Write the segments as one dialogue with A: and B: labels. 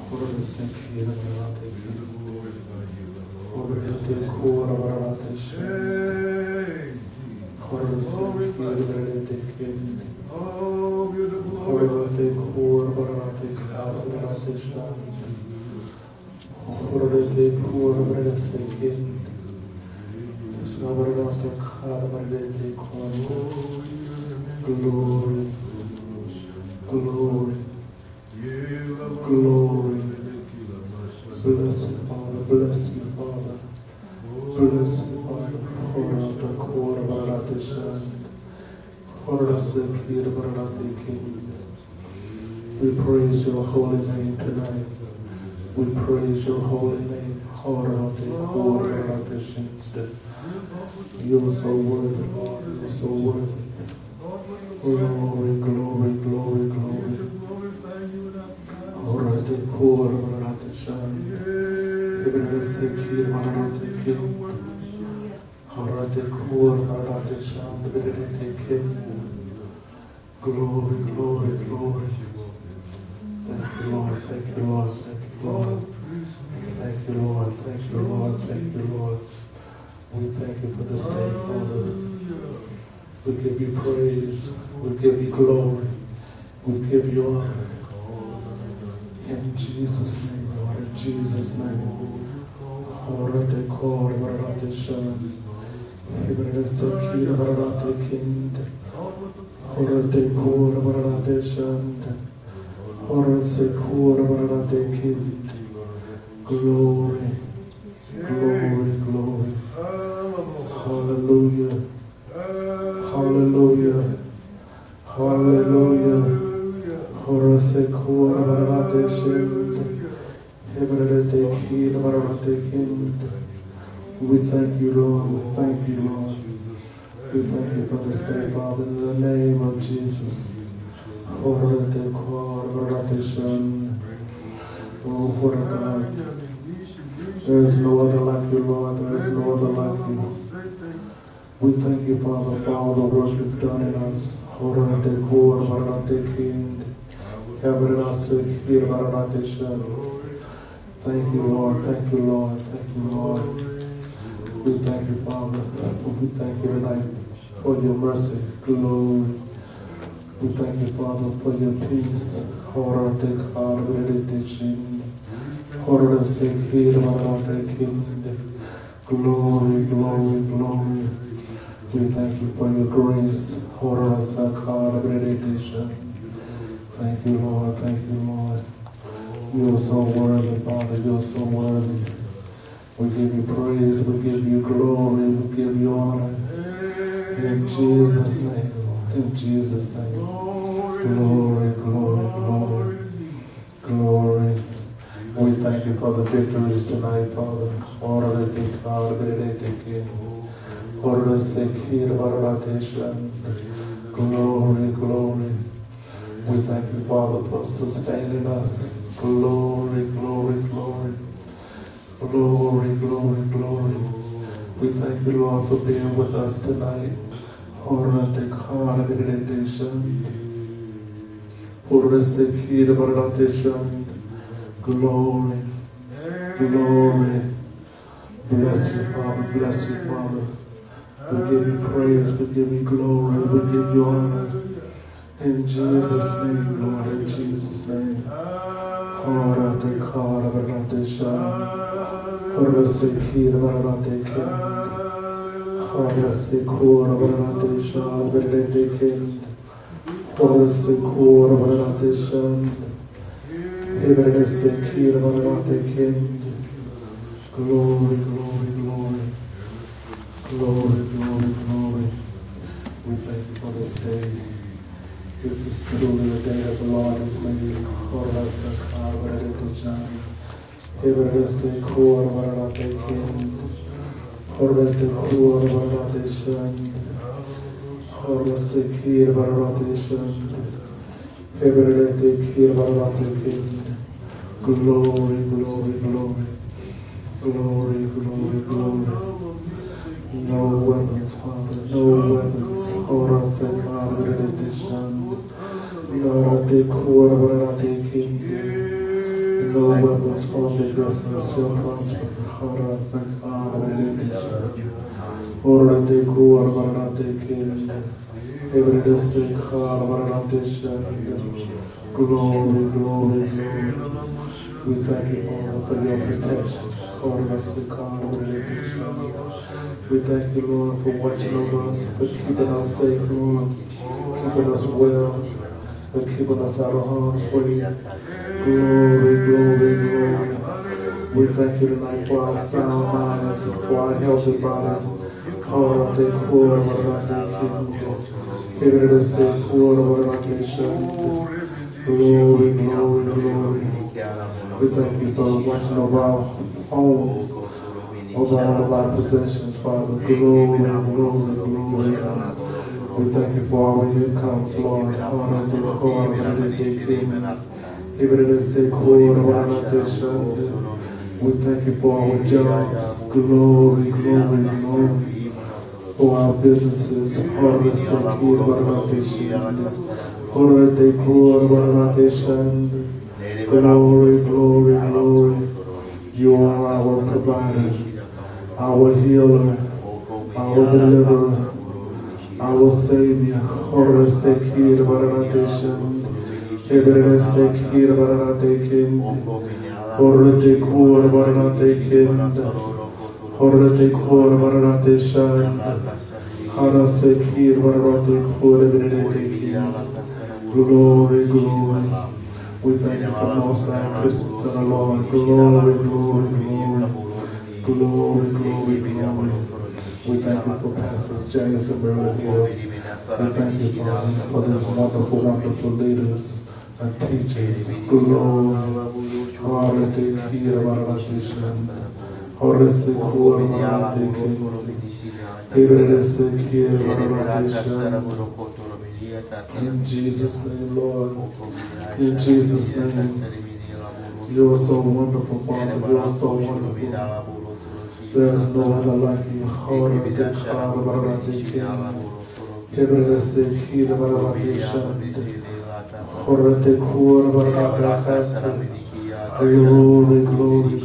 A: Glory, glory, glory. Bless you, Father, bless you, Father. Bless you, Father. Horata Kora Barate Shan. Horase Kira Barate King. We praise your holy name tonight. We praise your holy name. Horate Kora Barate Shan. You are so worthy, Lord. You are so worthy. Glory, glory, glory, glory. Horate Kora Barate Shan. Horate Kira Barate King. Horate Kora Barate Shan. Glory, glory, glory. Thank you, Lord. Thank you, Lord. Thank you, Lord. Thank you, Lord. Thank you, Lord. Thank you, Lord. We thank you for this day, Father. We give you praise. We give you glory. We give you honor. In Jesus' name, Lord. In Jesus' name. Horate Kor Barate Shan. Horate Sekir Barate Kind. Horate Kor Barate Shan. Horate Kor Barate Kind. Glory, glory, glory. Hallelujah. Hallelujah. Hallelujah. Horase Kor Barate Shan. Hebrate Kid Barate Kind. We thank you, Lord. We thank you, Lord. We thank you for this day, Father, in the name of Jesus. Horate Kor Barate Shan. Oh, for God. There is no other like you, Lord. There is no other like you. We thank you, Father, for all the work you've done in us. Horate Kor Barate Kind. Hebrate Kid Barate Shan. Thank you, Lord. Thank you, Lord. Thank you, Lord. We thank you, Father. We thank you tonight for your mercy, glory. We thank you, Father, for your peace. Horate Kor Barate Shan. Horate Kid Barate Kind. Glory, glory, glory. We thank you for your grace. Horate Kor Barate Shan. Thank you, Lord. Thank you, Lord. You are so worthy, Father. You are so worthy. We give you praise. We give you glory. We give you honor. In Jesus' name, Lord. In Jesus' name. Glory, glory, glory, glory. We thank you for the victories tonight, Father. Glory, glory. We thank you, Father, for sustaining us. Glory, glory, glory. Glory, glory, glory. We thank you, Lord, for being with us tonight. Glory, glory. Bless you, Father. Bless you, Father. We give you praise. We give you glory. We give you honor. In Jesus' name, Lord. In Jesus' name. Horate Kor Barate Shan. Horase Kid Barate Kind. Horase Kor Barate Shan. Barate Kind. Horase Kor Barate Shan. Hebrate Kid Barate Kind. Glory, glory, glory. Glory, glory, glory. We thank you for this day. This is truly the day that the Lord has made. Horase Kor Barate Shan. Hebrate Kor Barate Kind. Horate Kor Barate Shan. Horase Kid Barate Shan. Hebrate Kid Barate Kind. Glory, glory, glory. Glory, glory, glory. No weapons, Father, no weapons. Horase Kor Barate Shan. Horate Kor Barate Kind. No weapons formed against us shall prosper. Hara Zakara Redisha. Ora de Kura Varate King. Every day, glory, glory, glory. We thank you, Father, for your protection. We thank you, Lord, for watching over us, for keeping us safe, Lord, keeping us well, for keeping us out of harm's way. Glory, glory, glory. We thank you tonight for our sound minds, for our healthy bodies. Glory, glory, glory. We thank you for watching over our homes, over all of our possessions, Father. Glory, glory, glory. We thank you for our incomes, Lord. We thank you for our jobs. Glory, glory, glory. For our businesses, glory, glory, glory. You are our provider, our healer, our deliverer, our Savior. Glory, glory. We thank you for Mosai Christmas and the Lord. Glory, glory, glory. Glory, glory, glory. We thank you for Pastors James and Mary Hill. We thank you, Father, for these wonderful, wonderful leaders and teachers. Glory. In Jesus' name, Lord. In Jesus' name. You are so wonderful, Father. You are so wonderful. There is no other like you. Glory, glory,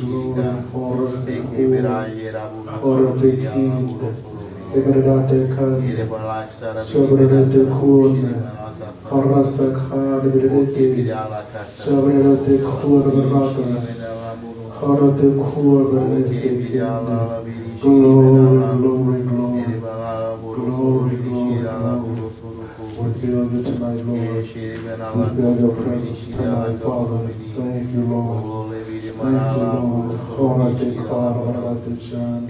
A: glory. Ebrate Kande, Shabrate Kurne, Harasa Khan, Brete, Shabrate Kurbaraka, Harate Kurbanese, glory, glory, glory, glory, glory. We feel you tonight, Lord. We feel your presence tonight, Father. Thank you, Lord. Thank you, Lord. Harate Karate Chan.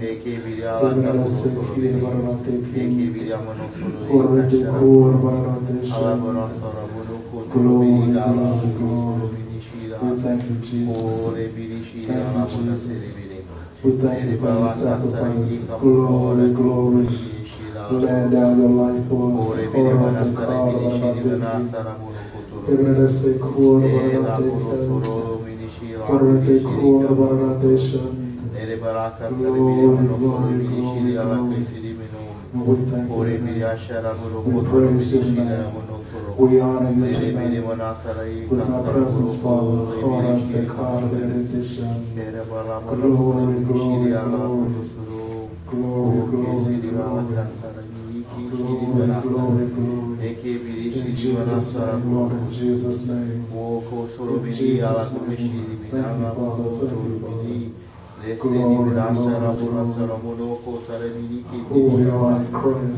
A: Glory, glory, glory. We thank you, Jesus. Thank you, Jesus. We thank you for your sacrifice. Glory, glory. Lay down your life for us. Glory, glory, glory. We thank you. We praise you tonight. We honor you tonight with our presence, Father. Glory, glory, glory. Glory, glory, glory. Glory, glory, glory. In Jesus' name, Lord, in Jesus' name. In Jesus' name. Thank you, Father. Thank you, Father. Glory, glory, glory. Who we are in Christ.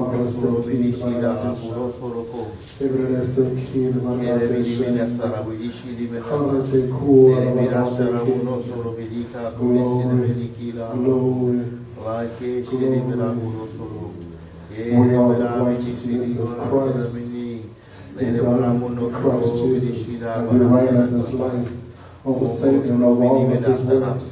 A: We are the righteousness of Christ. In God, in Christ Jesus. And we reign in this life over Satan and over all of his works.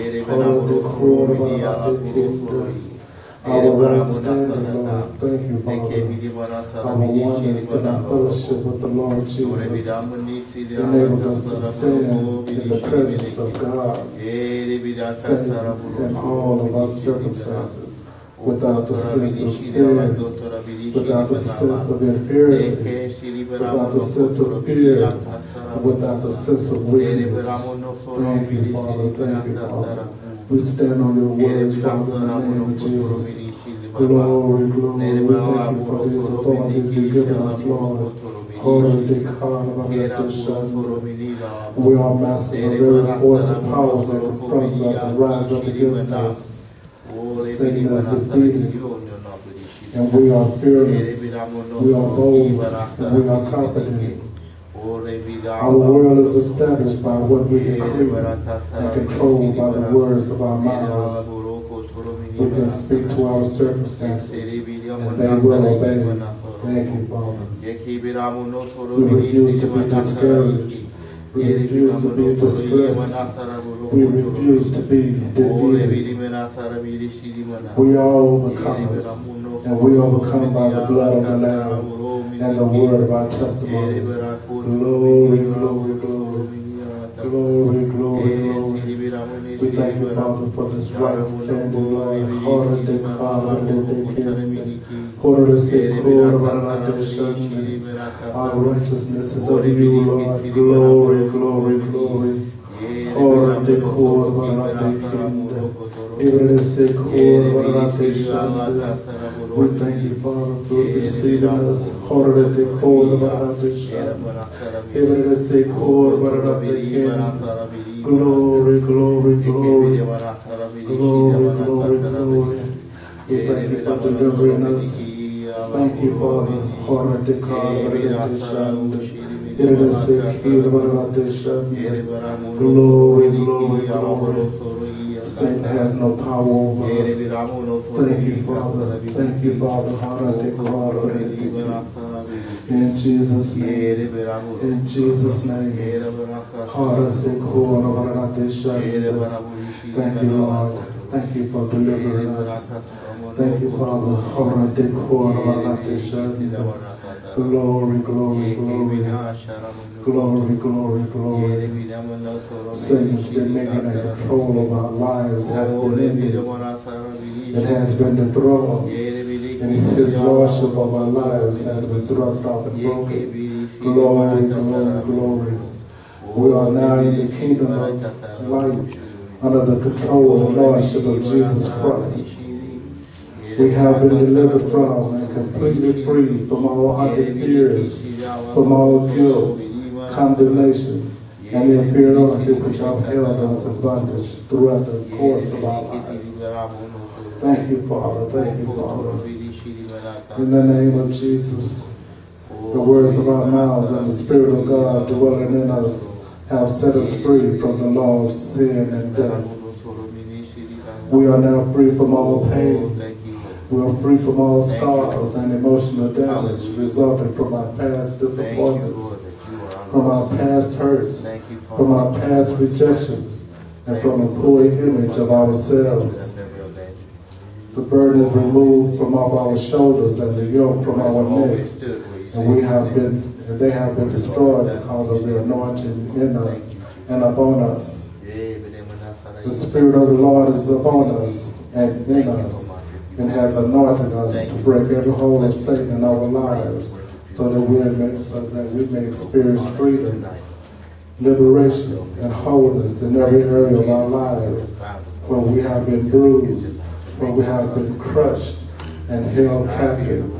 A: Our one standing, Lord. Thank you, Father. Our oneness and our fellowship with the Lord Jesus enables us to stand in the presence of God, safe in all of our circumstances. without the sense of sin, without the sense of inferiority, without the sense of fear, without the sense of weakness. Thank you, Father. Thank you, Father. We stand on your words, Father, in the name of Jesus. Glory, glory. We thank you for these authorities you've given us, Lord. We are masters of every force of power that confronts us and rise up against us. Satan is defeated, and we are fearless, we are bold, and we are confident. Our world is established by what we decree and controlled by the words of our mouths. We can speak to our circumstances, and they will obey. Thank you, Father. We refuse to be discouraged. We refuse to be distressed. We refuse to be defeated. We are overcomers, and we overcome by the blood of the Lamb and the word of our testimonies. Glory, glory, glory. Glory, glory, glory. We thank you, Father, for this right standing, Lord. Our righteousness is of you, Lord. Glory, glory, glory. We thank you, Father, for receiving us. Glory, glory, glory. Glory, glory, glory. We thank you for delivering us. Thank you, Father. Glory, glory, glory. Satan has no power over us. Thank you, Father. Thank you, Father. In Jesus' name. In Jesus' name. Thank you, Lord. Thank you for delivering us. Thank you, Father. Glory, glory, glory. Glory, glory, glory. Satan's dominion and control of our lives have been ended. It has been dethroned. And his lordship of our lives has been thrust off and broken. Glory, glory, glory. We are now in the kingdom of light under the control and lordship of Jesus Christ. We have been delivered from and completely free from all haunted fears, from all guilt, condemnation, and inferiority which have held us in bondage throughout the course of our lives. Thank you, Father. Thank you, Father. In the name of Jesus, the words of our mouths and the Spirit of God dwelling in us have set us free from the law of sin and death. We are now free from all pain. We are free from all scars and emotional damage resulting from our past disappointments, from our past hurts, from our past rejections, and from a poor image of ourselves. The burden is removed from off our shoulders and the yoke from our necks, and they have been destroyed because of the anointing in us and upon us. The Spirit of the Lord is upon us and in us, and has anointed us to break every hold of Satan in our lives, so that we may experience freedom, liberation, and wholeness in every area of our lives, where we have been bruised, where we have been crushed and held captive.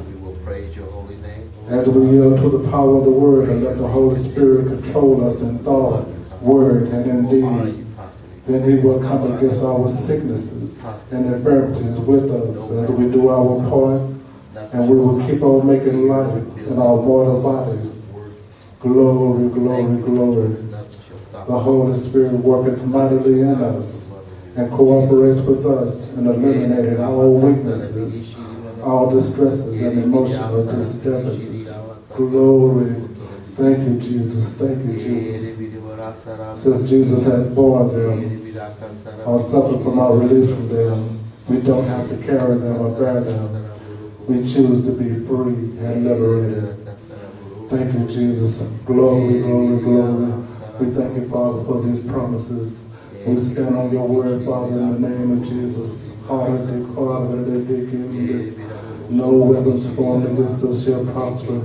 A: As we yield to the power of the Word and let the Holy Spirit control us in thought, word, and in deed, then He will come against our sicknesses and infirmities with us as we do our part, and we will keep on making life in our mortal bodies. Glory, glory, glory. The Holy Spirit worketh mightily in us and cooperates with us in eliminating all weaknesses, all distresses, and emotional disturbances. Glory. Thank you, Jesus. Thank you, Jesus. Since Jesus has borne them or suffered from our release from them, we don't have to carry them or bear them. We choose to be free and liberated. Thank you, Jesus. Glory, glory, glory. We thank you, Father, for these promises. We stand on your word, Father, in the name of Jesus. No weapons formed against us shall prosper.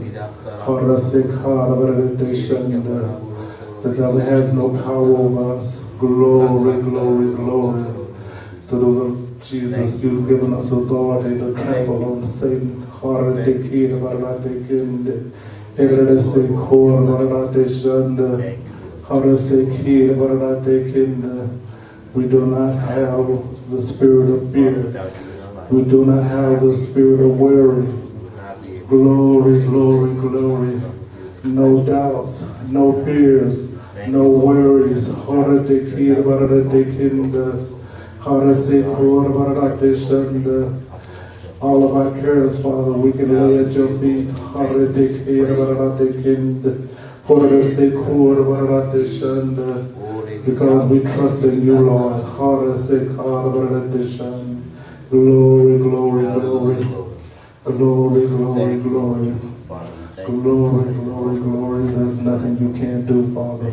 A: The devil has no power over us. Glory, glory, glory. To the Lord Jesus, you've given us authority to trample on Satan. We do not have the spirit of fear. We do not have the spirit of worry. Glory, glory, glory. No doubts, no fears, no worries. All of our cares, Father, we can lay at your feet. Because we trust in you, Lord. Glory, glory, glory. Glory, glory, glory. Glory, glory, glory. There's nothing you can't do, Father.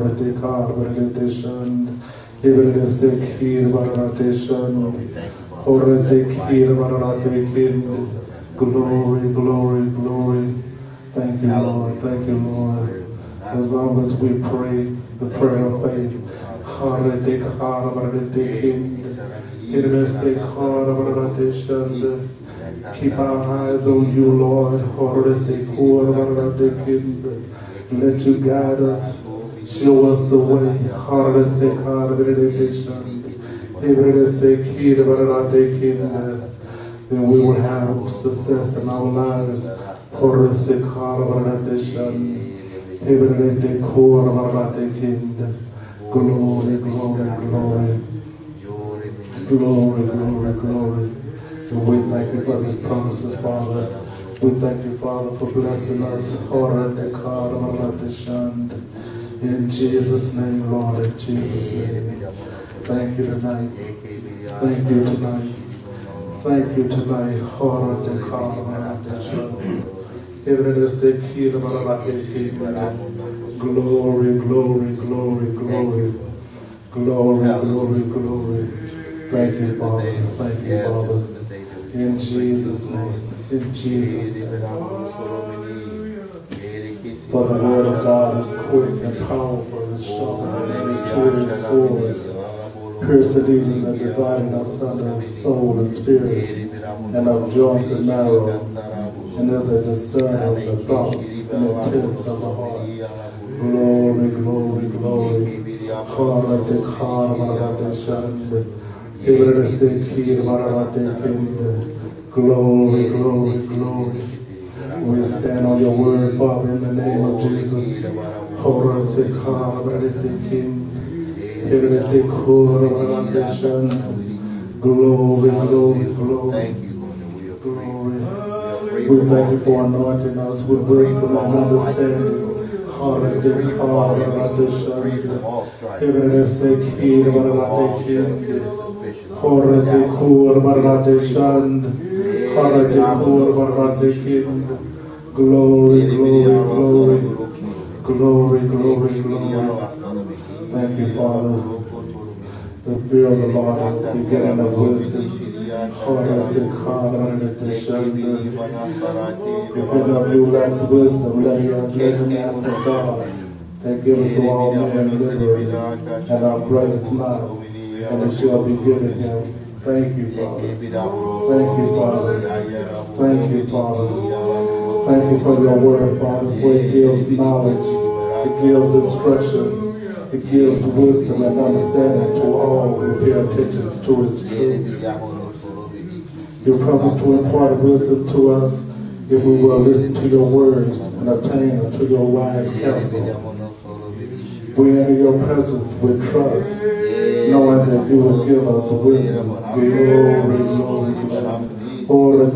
A: Glory, glory, glory. Thank you, Lord. Thank you, Lord. As long as we pray the prayer of faith, keep our eyes on you, Lord. Let you guide us. Show us the way. Then we will have success in our lives. Glory, glory, glory. Glory, glory, glory. And we thank you for these promises, Father. We thank you, Father, for blessing us. In Jesus' name, Lord, in Jesus' name. Thank you tonight. Thank you tonight. Thank you tonight. Glory, glory, glory, glory. Glory, glory, glory. Thank you, Father. Thank you, Father. In Jesus' name. In Jesus' name. For the word of God is quick and powerful and sharper than any two-edged sword, piercing even the dividing asunder of soul and spirit, and of joints and marrow, and is a discerner of the thoughts and intents of the heart. Glory, glory, glory. Glory, glory, glory. We stand on your word, Father, in the name of Jesus. Glory, glory, glory. Glory. We thank you for anointing us with wisdom and understanding. Glory, glory, glory. Glory, glory, glory. Thank you, Father. The fear of the Lord is the beginning of wisdom. If any of you lacks wisdom, let him ask of God, that giveth to all men liberally, and upbraideth not, and it shall be given him. Thank you, Father. Thank you, Father. Thank you, Father. Thank you for your word, Father, for it gives knowledge, it gives instruction, it gives wisdom and understanding to all who pay attention to its truths. You promise to impart wisdom to us if we will listen to your words and attain unto your wise counsel. We enter your presence with trust, knowing that you will give us wisdom. Glory, glory, glory.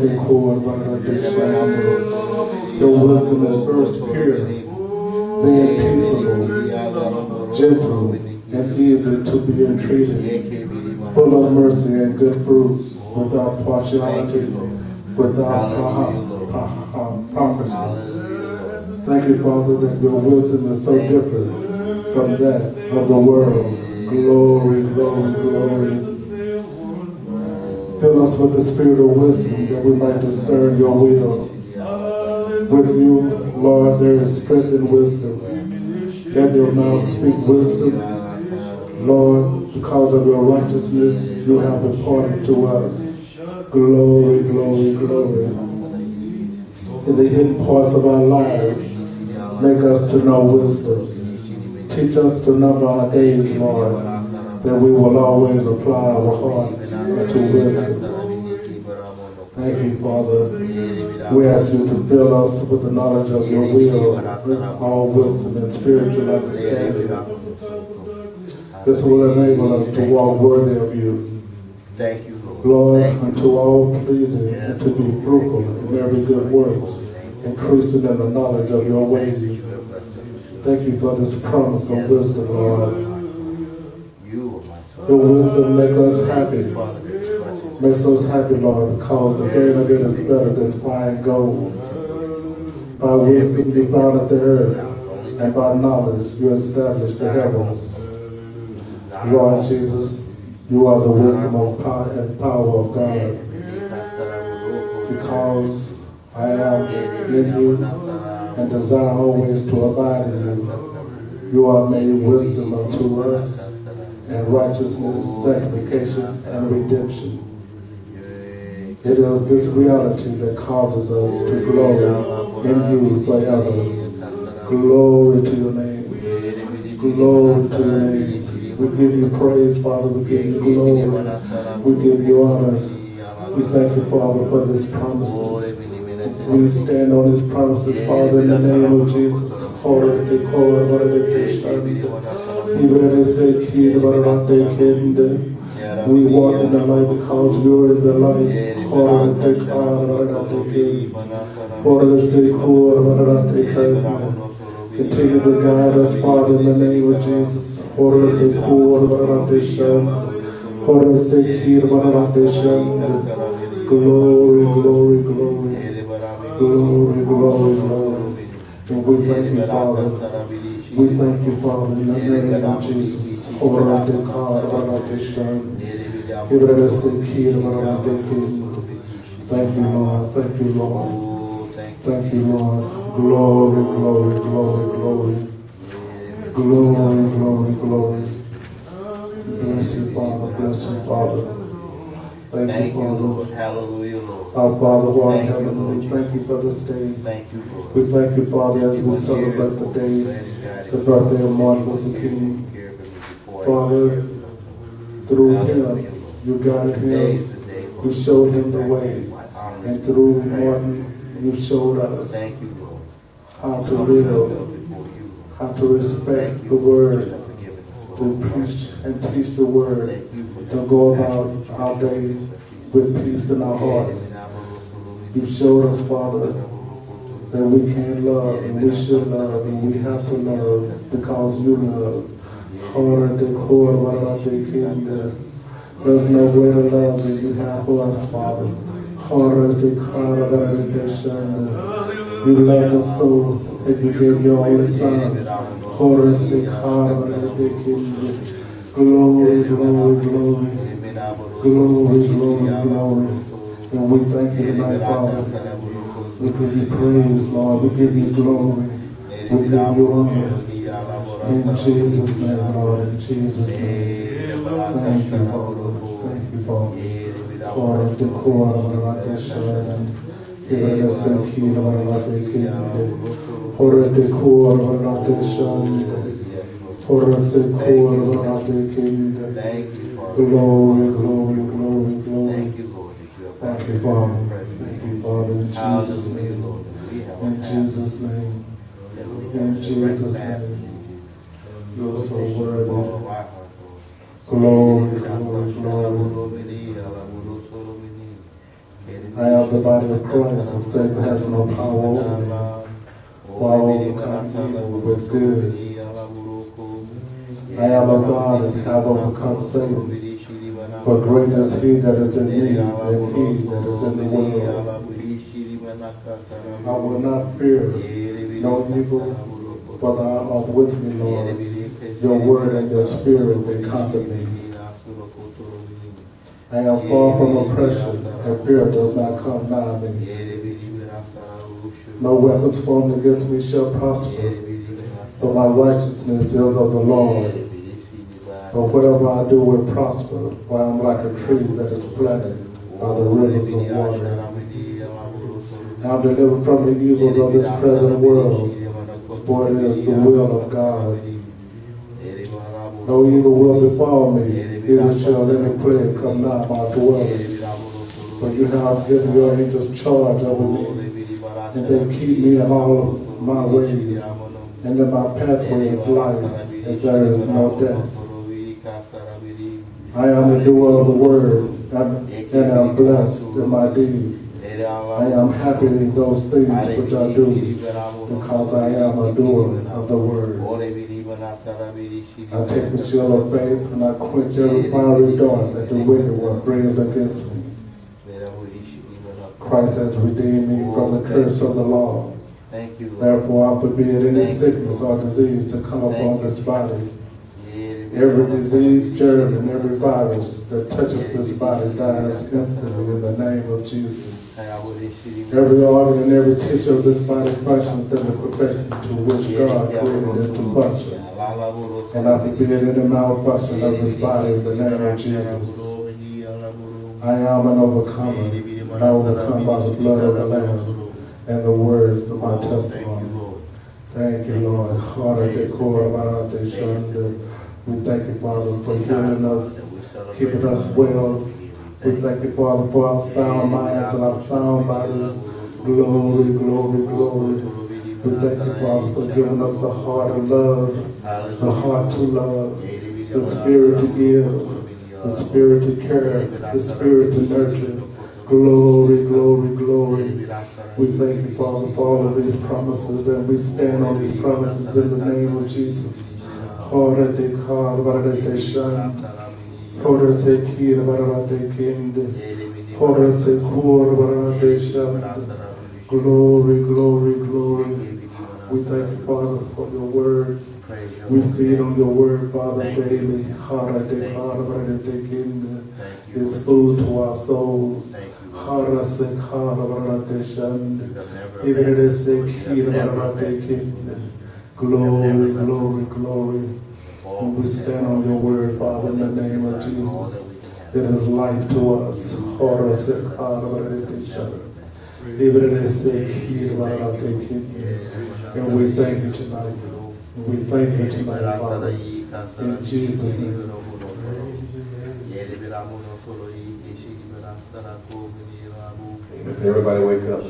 A: Your wisdom is first pure, then peaceable, gentle, and easy to be entreated, full of mercy and good fruits, without partiality, without prompting. Thank you, Father, that your wisdom is so different from that of the world. Glory, glory, glory. Fill us with the spirit of wisdom that we might discern your will. With you, Lord, there is strength and wisdom. Let your mouth speak wisdom. Lord, because of your righteousness, you have imparted to us. Glory, glory, glory. In the hidden parts of our lives, make us to know wisdom. Teach us to number our days, Lord, that we will always apply our hearts to wisdom. Thank you, Father. We ask you to fill us with the knowledge of your will, with all wisdom and spiritual understanding. This will enable us to walk worthy of you.
B: Thank you,
A: Lord, unto all pleasing and to be fruitful in every good works, increasing in the knowledge of your ways. Thank you for this promise of wisdom, Lord. Your wisdom makes us happy. Makes us happy, Lord, because the gain of it is better than fine gold. By wisdom you founded the earth, and by knowledge you established the heavens. Lord Jesus, you are the wisdom and power of God. Because I am in you and desire always to abide in you, you are made wisdom unto us, and righteousness, sanctification, and redemption. It is this reality that causes us to glory in you forever. Glory to your name. Glory to your name. We give you praise, Father. We give you glory. We give you honor. We thank you, Father, for these promises. We stand on these promises, Father, in the name of Jesus. We walk in the light because you're in the light. Continue to guide us, Father, in the name of Jesus. Glory, glory, glory. Glory, glory, glory. And we thank you, Father. We thank you, Father, in the name of Jesus. Thank you, Lord. Thank you, Lord. Thank you, Lord. Glory, glory, glory, glory. Glory, glory, glory. Bless you, Father. Bless you, Father. Thank you, Father.
B: Lord. Hallelujah, Lord.
A: Our Father who art in heaven, we thank you for this day.
B: Thank you, Lord.
A: We thank you, Father, as we celebrate the day, the birthday of Martin Luther King. Father, through him, you guided him, you showed him the way, and through Martin, you showed us how to live, how to respect the word, to preach and teach the word, to go about our day with peace in our hearts. You showed us, Father, that we can love and we should love and we have to love because you love. There's no greater love than you have for us, Father. You loved us so that you gave your only Son. Glory, glory, glory. Glory, glory, glory. And we thank you tonight, Father. We give you praise, Lord. We give you glory. We give you honor. In Jesus' name, Lord. In Jesus' name. Thank you, Father. Thank you, Father. Glory, glory, glory, glory. Thank you, Father. Thank you, Father. In Jesus' name. In Jesus' name. In Jesus' name. You're so worthy. Glory, glory, glory. I am the body of Christ, and Satan has no power over me. For I overcome evil with good. I am of God and have overcome Satan. For greater is he that is in me than he that is in the world. I will not fear no evil, for thou art with me, Lord. Your word and your spirit, they comfort me. I I am far from oppression, and fear does not come nigh me. No weapons formed against me shall prosper, for my righteousness is of the Lord. For whatever I do will prosper, for I am like a tree that is planted by the rivers of water. I am delivered from the evils of this present world, for it is the will of God. No evil will befall me, neither shall any plague come nigh my dwelling. For you have given your angels charge over me, and they keep me in all of my ways, and in my pathway is life, and there is no death. I am a doer of the word, and am blessed in my deeds. I am happy in those things which I do, because I am a doer of the word. I take the shield of faith, and I quench every fiery dart that the wicked one brings against me. Christ has redeemed me from the curse of the law. Therefore I forbid any sickness or disease to come upon this body. Every disease, germ, and every virus that touches this body dies instantly in the name of Jesus. Every organ and every tissue of this body functions in the perfection to which God created it to function. And I forbid any malfunction of this body in the name of Jesus. I am an overcomer, and I overcome by the blood of the Lamb and the words of my testimony. Thank you, Lord. We thank you, Father, for healing us, keeping us well. We thank you, Father, for our sound minds and our sound bodies. Glory, glory, glory. We thank you, Father, for giving us a heart of love, a heart to love, the spirit to give, the spirit to care, the spirit to nurture. Glory, glory, glory. We thank you, Father, for all of these promises, and we stand on these promises in the name of Jesus. Glory, glory, glory. We thank you, Father, for your word. We feed on your word, Father, daily. It's food to our souls. Glory, glory, glory. And we stand on your word, Father, in the name of Jesus. It is life to us. And we thank you tonight. We thank you tonight, Father. In Jesus' name.
C: Everybody wake up.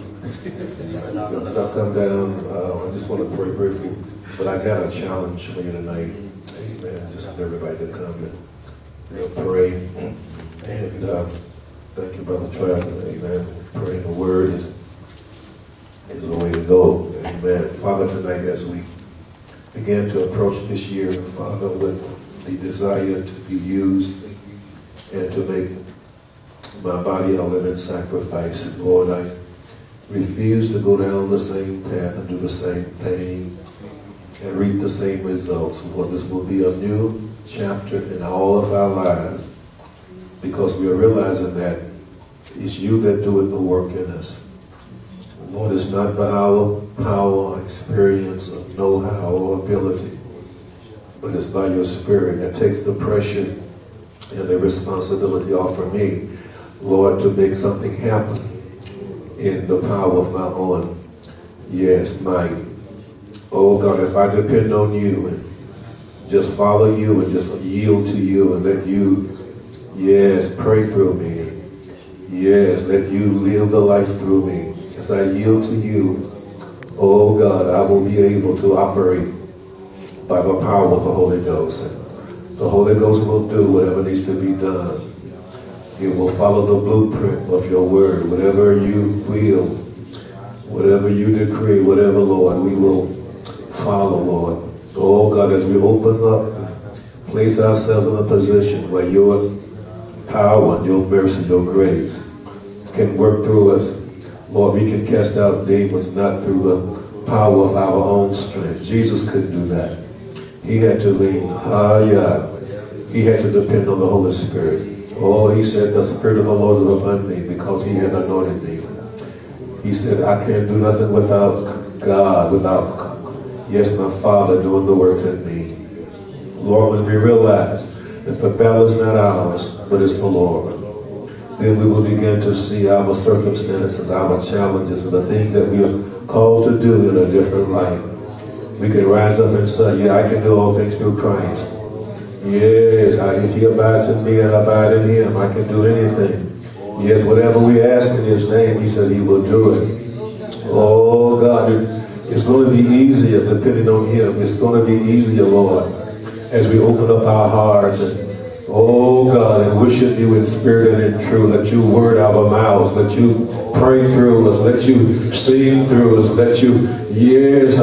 C: I'll come down. I just want to pray briefly, but I got a challenge for you tonight. Amen. Just want everybody to come and pray. And thank you, Brother Travis. Amen. Praying the word is the way to go. Amen. Father, tonight as we begin to approach this year, Father, with the desire to be used and to make my body a living sacrifice, Lord, I refuse to go down the same path and do the same thing and reap the same results. Lord, this will be a new chapter in all of our lives, because we are realizing that it's you that do the work in us. Lord, it's not by our power, experience, or know-how, or ability, but it's by your Spirit that takes the pressure and the responsibility off of me, Lord, to make something happen in the power of my own, yes, might. Oh God, if I depend on you and just follow you and just yield to you and let you, yes, pray through me. Yes, let you live the life through me. As I yield to you, oh God, I will be able to operate by the power of the Holy Ghost. And the Holy Ghost will do whatever needs to be done. It will follow the blueprint of your word. Whatever you will, whatever you decree, whatever, Lord, we will follow, Lord. Oh God, as we open up, place ourselves in a position where your power and your mercy, your grace can work through us. Lord, we can cast out demons not through the power of our own strength. Jesus couldn't do that. He had to lean, he had to depend on the Holy Spirit. Oh, he said, the Spirit of the Lord is upon me because he hath anointed me. He said, I can't do nothing without God, without, yes, my Father doing the works in me. Lord, when we realize that the battle is not ours, but it's the Lord, then we will begin to see our circumstances, our challenges, and the things that we are called to do in a different light. We can rise up and say, yeah, I can do all things through Christ. Yes, if he abides in me and I abide in him, I can do anything. Yes, whatever we ask in his name, he said he will do it. Oh, God, it's going to be easier depending on him. It's going to be easier, Lord, as we open up our hearts and, oh, God, and worship you in spirit and in truth. Let you word our mouths. Let you pray through us. Let you sing through us. Let you, yes,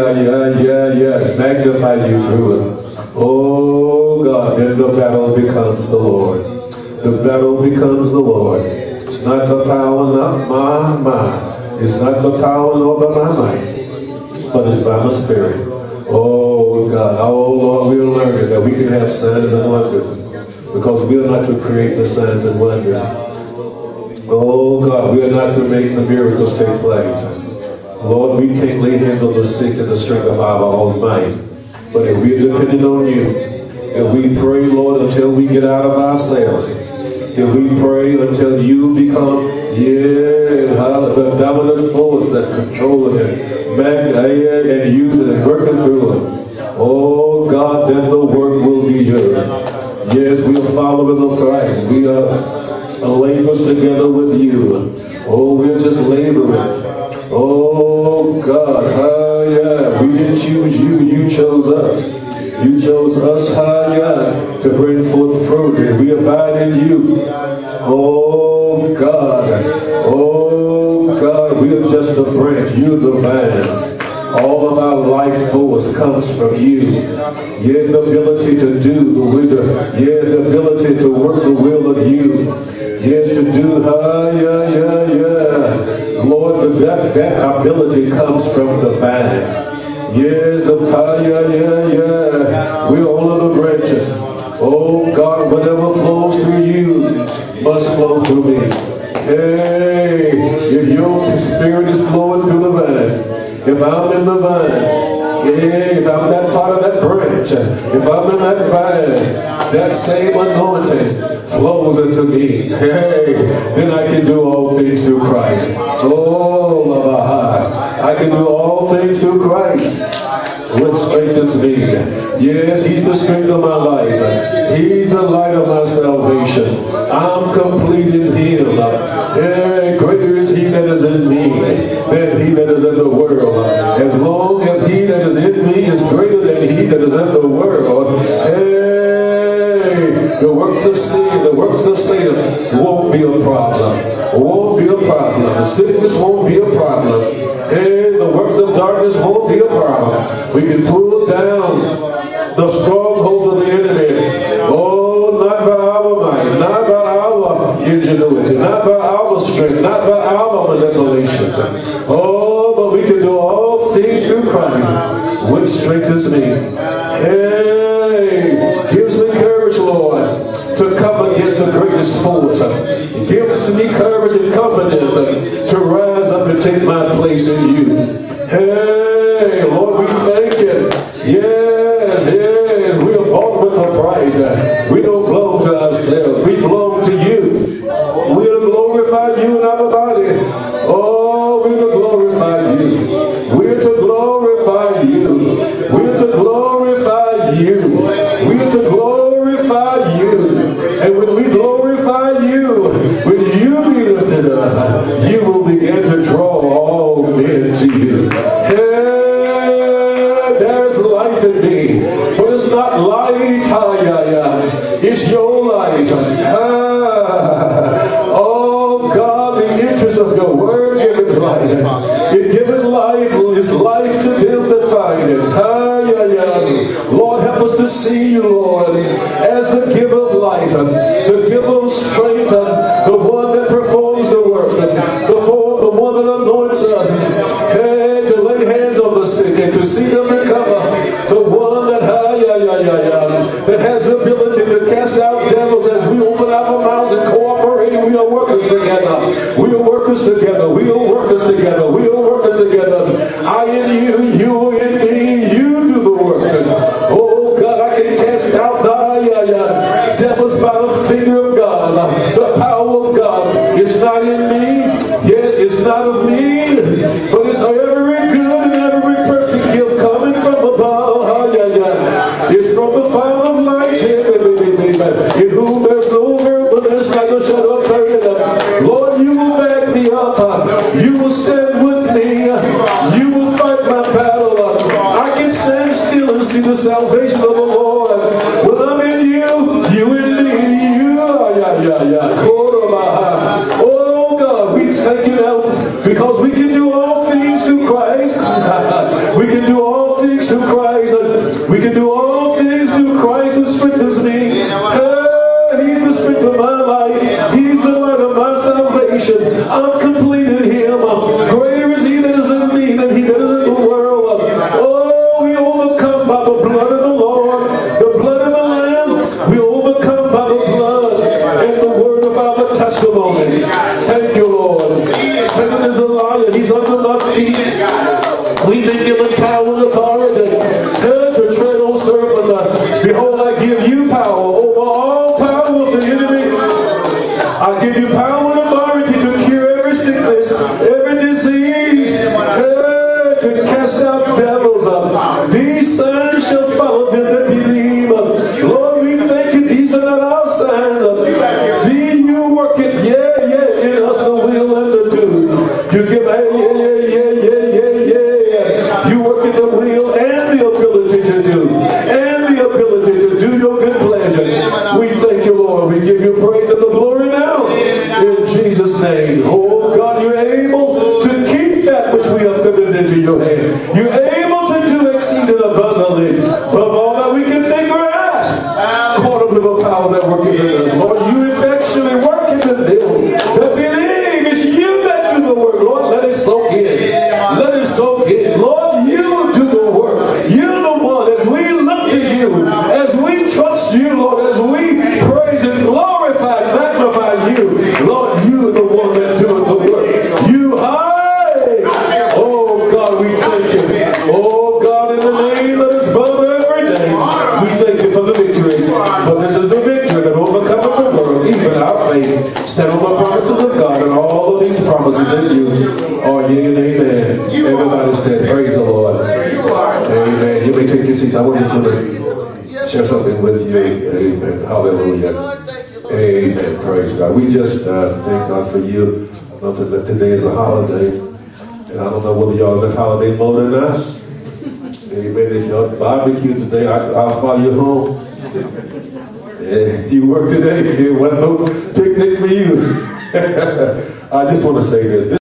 C: magnify you through us. Oh, God, then the battle becomes the Lord. The battle becomes the Lord. It's not the power, not my mind. It's not the power nor by my might, but it's by my spirit. Oh, God, oh, Lord, we're learning that we can have signs and wonders because we are not to create the signs and wonders. Oh, God, we are not to make the miracles take place. Lord, we can't lay hands on the sick in the strength of our own might. But if we're depending on you, if we pray, Lord, until we get out of ourselves, if we pray until you become, the dominant force that's controlling it, and using it, working through it, oh God, then the work will be yours. Yes, we are followers of Christ. We are laborers together with you. Oh, we're just laboring. Oh God, we didn't choose you, you chose us. You chose us, to bring forth fruit, and we abide in you. Oh God, we are just a branch, you're the vine. All of our life force comes from you. Yes, the ability to do the will, the ability to work the will of you. Yes, to do, Lord, that ability comes from the vine. Yes, the we're all of the branches. Oh God, whatever flows through you must flow through me. Hey, if your spirit is flowing through the vine, if I'm in the vine, if I'm that part of that branch, if I'm in that vine, that same anointing flows into me. Hey, then I can do all things through Christ. Oh, I can do all things through Christ, which strengthens me. Yes, he's the strength of my life. He's the light of my salvation. I'm complete in him. Hey, greater is he that is in me than he that is in the world. As long as he that is in me is greater than he that is in the world, hey, the works of sin, the works of Satan won't be a problem. Won't be a problem. Sickness won't be a problem. Hey, the works of darkness won't be a problem. We can pull down the strongholds of the enemy. Oh, not by our might, not by our ingenuity, not by our strength, not by our manipulations. Oh, but we can do all things through Christ, which strengthens me. Hey, gives me courage, Lord, to come against the greatest force. It gives me courage and confidence to rise up and take my place in you. Hey, Lord, we thank you. Yes, we are bought with a price. We don't belong to ourselves. We belong to you. We are to glorify you in our body. Oh, we are to glorify you. We are to glorify you. We are to glorify you. We are to glorify you. And when we glorify you, when you be lifted up, you will begin to draw all men to you. Hey, there's life in me, but it's not life, it's your life. Oh God, the interest of your word giveth life. It giveth life is life to them that find it. Lord, help us to see you, Lord, as the giver of life, the giver of strength, the one that performs the work, the one that anoints us, hey, to lay hands on the sick and to see them recover, the one that has the ability to cast out devils as we open our mouth.
A: Devils by the finger of God. The power of God is not in me. Yes, it's not of me, but it's every good and every perfect gift coming from above. It's from the Father of lights, in whom there's no variableness like a shadow of turning up. Lord, you will back me up. You will stand with me. You will fight my battle. I can stand still and see the salvation of the Lord. When I'm in you, you in me. Oh God, we thank you now because we can do all things through Christ. We can do all things through Christ. We can do all things through Christ who strengthens me. He's the strength of my life. He's the light of my salvation. I'm complete in him. Greater is he that is in me than he that is in the world. Oh, we overcome by the blood of the Lord, the blood of the Lamb. We overcome by the blood and the word of our testimony. Thank you, Lord. Satan is a liar. He's under my feet. We've been given power and authority to tread on serpents. Behold, I give you power over all power of the enemy. I give you power and authority to cure every sickness, every disease, to cast out devils. These signs shall follow them that believe. Lord, we thank you. These are not our signs. You work it, in us the will and the do. You give, you work in the will and the ability to do, and the ability to do your good pleasure. We thank you, Lord. We give you praise and the glory now. In Jesus' name. Oh God, you're able to keep that which we have committed into your hand. You're able to do exceeding abundantly above all that we can think or ask, according to the power that worketh in us. Lord, you effectually work in them that believe. It's you that do the work. Lord, let it soak in. Let it soak in. Lord, you do the work. You're the one. As we look to you, as we trust you, Lord, as we praise and glorify, magnify you, Lord, you're the one that doeth the work. You high. Oh God, we thank you. Oh God, in the name that is above every name, we thank you for the victory. For this is the victory that overcometh the world, even our faith. Stand on the promises of God, and all of these promises in you are yea and amen. Everybody said, praise the Lord. Amen. You may take your seats. I want just to share something with you. Amen. Hallelujah. Amen. Praise God. We just thank God for you. I know that today is a holiday, and I don't know whether y'all in holiday mode or not. Amen. If y'all barbecue today, I'll follow you home. You work today. It wasn't no picnic for you. I just want to say this.